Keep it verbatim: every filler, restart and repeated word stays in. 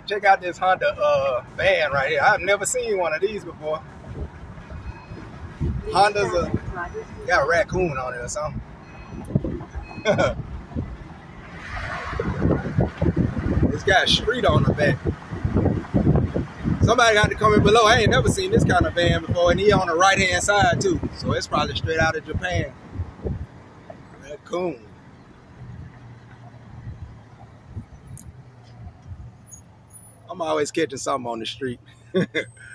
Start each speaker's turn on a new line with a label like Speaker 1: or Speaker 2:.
Speaker 1: check out this Honda uh, van right here. I've never seen one of these before. Honda's a, got a raccoon on it or something. It's got a street on the back. Somebody got to comment below. I ain't never seen this kind of van before, and he on the right hand side too. So it's probably straight out of Japan. Raccoon. I'm always catching something on the street.